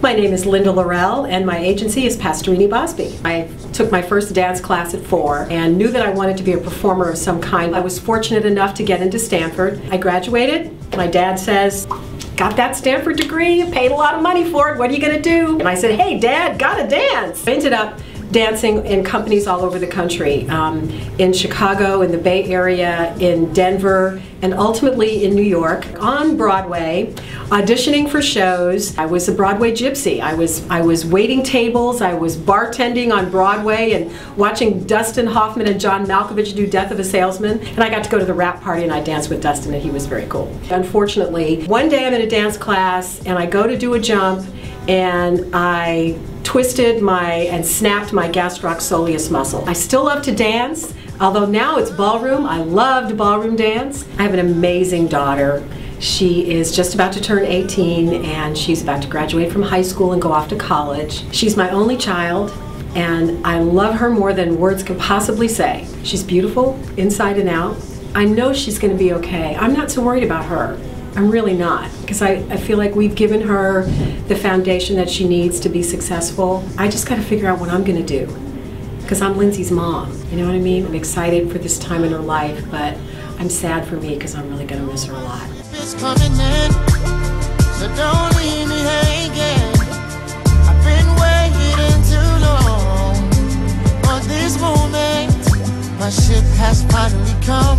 My name is Linda Lorelle and my agency is Pastorini-Bosby. I took my first dance class at 4 and knew that I wanted to be a performer of some kind. I was fortunate enough to get into Stanford. I graduated. My dad says, "Got that Stanford degree, you paid a lot of money for it, what are you gonna do?" And I said, "Hey Dad, gotta dance." I ended up dancing in companies all over the country, in Chicago, in the Bay Area, in Denver, and ultimately in New York, on Broadway, auditioning for shows. I was a Broadway gypsy. I was waiting tables, I was bartending on Broadway and watching Dustin Hoffman and John Malkovich do Death of a Salesman, and I got to go to the rap party and I danced with Dustin and he was very cool. Unfortunately, one day I'm in a dance class and I go to do a jump and I twisted and snapped my gastroc soleus muscle. I still love to dance, although now it's ballroom. I loved ballroom dance. I have an amazing daughter. She is just about to turn 18 and she's about to graduate from high school and go off to college. She's my only child and I love her more than words can possibly say. She's beautiful inside and out. I know she's going to be okay. I'm not so worried about her. I'm really not, because I feel like we've given her the foundation that she needs to be successful. I just got to figure out what I'm going to do, because I'm Lindsay's mom, you know what I mean? I'm excited for this time in her life, but I'm sad for me because I'm really going to miss her a lot. It's coming in, so don't leave me hanging. I've been waiting too long for this moment. My ship has finally come.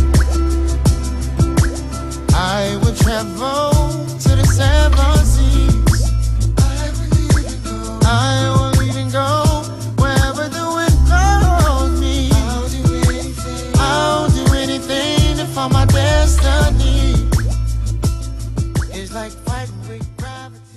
I will travel to the 7 seas. I will even go wherever the wind blows me. I'll do anything to find my destiny. It's like fighting with gravity.